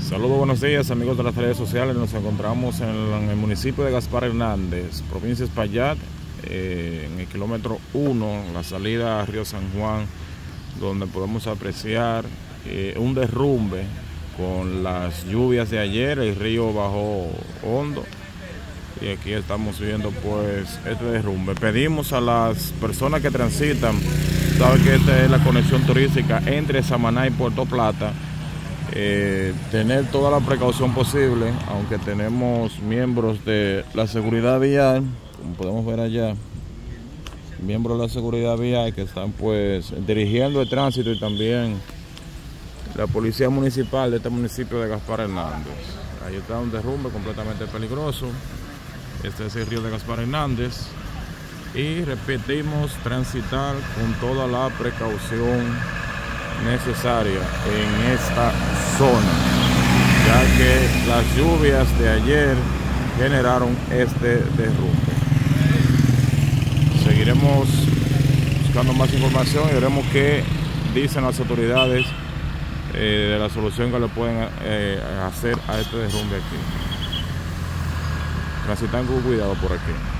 Saludos, buenos días amigos de las redes sociales. Nos encontramos en el municipio de Gaspar Hernández, provincia de Espaillat, en el kilómetro 1, la salida a Río San Juan, donde podemos apreciar un derrumbe con las lluvias de ayer. El río bajó hondo y aquí estamos viendo pues este derrumbe. Pedimos a las personas que transitan, saben que esta es la conexión turística entre Samaná y Puerto Plata, tener toda la precaución posible, aunque tenemos miembros de la seguridad vial, como podemos ver allá, miembros de la seguridad vial que están pues dirigiendo el tránsito, y también la policía municipal de este municipio de Gaspar Hernández. Ahí está un derrumbe completamente peligroso. Este es el río de Gaspar Hernández y repetimos, transitar con toda la precaución necesaria en esta zona, ya que las lluvias de ayer generaron este derrumbe. Seguiremos buscando más información y veremos qué dicen las autoridades de la solución que le pueden hacer a este derrumbe aquí. Transitan con cuidado por aquí.